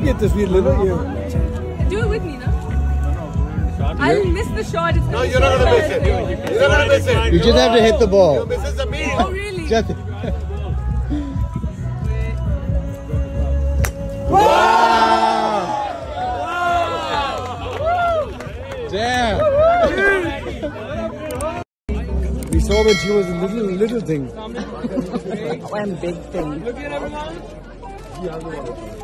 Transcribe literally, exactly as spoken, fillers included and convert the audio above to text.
भी एक तस्वीर ले लो ये. Do it with me, no? I'll miss the shot. No, you're not gonna miss it. You're not gonna miss it. You just have to hit the ball. You'll miss the meal. Oh really? Just. Wow! Damn. We saw when she was a little little thing. I'm big thing. Look at everyone.